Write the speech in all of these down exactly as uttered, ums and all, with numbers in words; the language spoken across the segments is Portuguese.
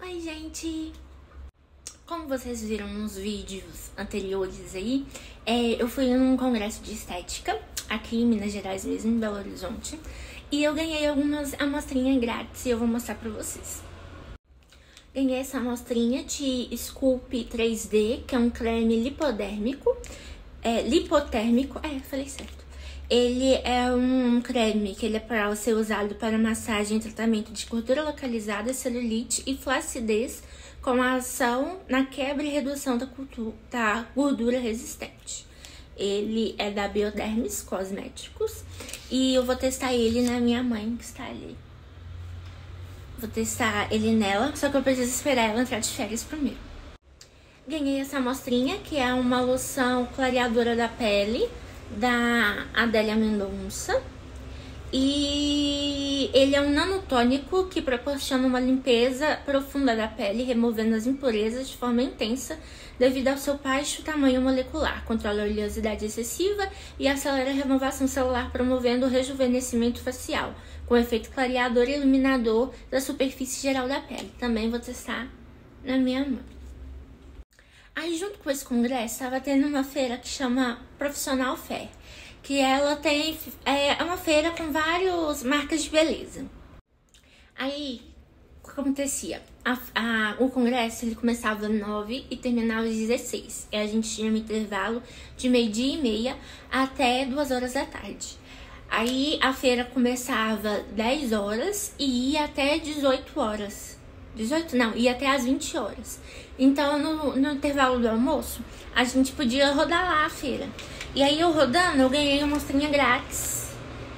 Oi, gente! Como vocês viram nos vídeos anteriores aí, é, eu fui num congresso de estética, aqui em Minas Gerais mesmo, em Belo Horizonte, e eu ganhei algumas amostrinhas grátis e eu vou mostrar pra vocês. Ganhei essa amostrinha de Sculpt três D, que é um creme lipodérmico, é, lipotérmico, é, falei certo. Ele é um creme que ele é para ser usado para massagem e tratamento de gordura localizada, celulite e flacidez, com a ação na quebra e redução da, cultura, da gordura resistente. Ele é da Biodermis Cosméticos e eu vou testar ele na minha mãe, que está ali. Vou testar ele nela, só que eu preciso esperar ela entrar de férias primeiro. Ganhei essa amostrinha, que é uma loção clareadora da pele, da Adélia Mendonça. E ele é um nanotônico que proporciona uma limpeza profunda da pele, removendo as impurezas de forma intensa devido ao seu baixo tamanho molecular. Controla a oleosidade excessiva e acelera a renovação celular, promovendo o rejuvenescimento facial, com efeito clareador e iluminador da superfície geral da pele. Também vou testar na minha mão. Aí, junto com esse congresso, estava tendo uma feira que chama Profissional Fair, que ela tem é uma feira com várias marcas de beleza. Aí, o que acontecia? A, a, o congresso ele começava às nove e terminava às dezesseis. E a gente tinha um intervalo de meio-dia e meia até duas horas da tarde. Aí a feira começava dez horas e ia até dezoito horas. dezoito não, ia até às vinte horas. Então, no, no intervalo do almoço, a gente podia rodar lá a feira. E aí, eu rodando, eu ganhei uma amostrinha grátis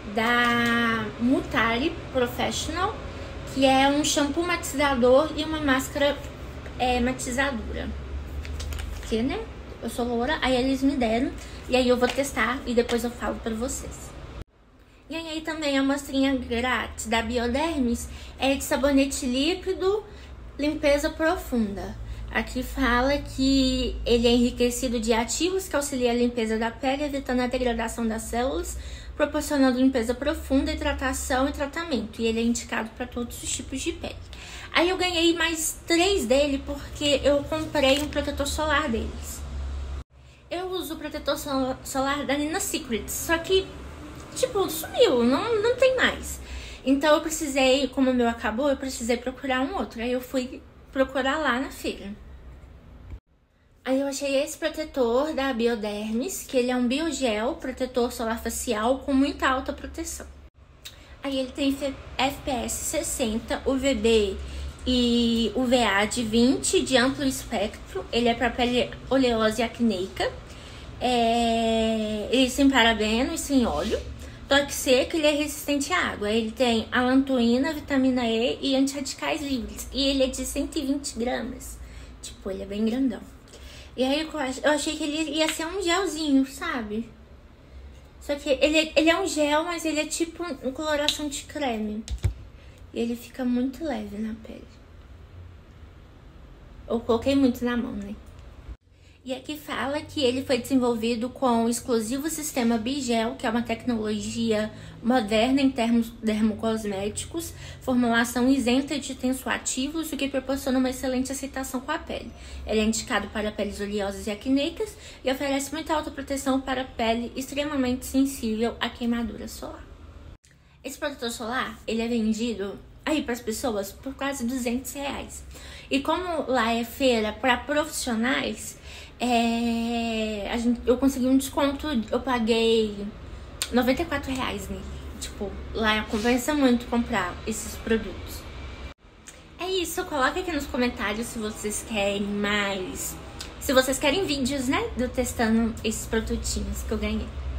da Mutari Professional, que é um shampoo matizador e uma máscara é, matizadora. Que, né? Eu sou loura, aí eles me deram. E aí, eu vou testar e depois eu falo pra vocês. Ganhei também a amostrinha grátis da Biodermis, é de sabonete líquido, limpeza profunda. Aqui fala que ele é enriquecido de ativos que auxiliam a limpeza da pele, evitando a degradação das células, proporcionando limpeza profunda, hidratação e tratamento. E ele é indicado para todos os tipos de pele. Aí eu ganhei mais três dele porque eu comprei um protetor solar deles. Eu uso o protetor solar da Nina Secrets, só que, tipo, sumiu, não, não tem mais. Então eu precisei, como o meu acabou, eu precisei procurar um outro. Aí eu fui procurar lá na feira. Aí eu achei esse protetor da Biodermis, que ele é um biogel, protetor solar facial com muita alta proteção. Aí ele tem F P S sessenta, U V B e U V A de vinte, de amplo espectro. Ele é para pele oleosa e acneica. É... Ele sem parabeno e sem óleo. Toque seco, ele é resistente à água. Ele tem alantoína, vitamina E e antirradicais livres. E ele é de cento e vinte gramas. Tipo, ele é bem grandão. E aí eu achei que ele ia ser um gelzinho, sabe? Só que ele, ele é um gel, mas ele é tipo uma coloração de creme. E ele fica muito leve na pele. Eu coloquei muito na mão, né? E aqui fala que ele foi desenvolvido com o exclusivo sistema Bigel, que é uma tecnologia moderna em termos dermocosméticos, formulação isenta de tensoativos, o que proporciona uma excelente aceitação com a pele. Ele é indicado para peles oleosas e acneicas e oferece muita alta proteção para a pele extremamente sensível à queimadura solar. Esse protetor solar, ele é vendido aí para as pessoas por quase duzentos reais. E como lá é feira para profissionais, É, a gente, eu consegui um desconto, eu paguei noventa e quatro reais nele. Tipo, lá compensa muito comprar esses produtos. É isso, coloca aqui nos comentários se vocês querem mais, se vocês querem vídeos, né, de eu testando esses produtinhos que eu ganhei.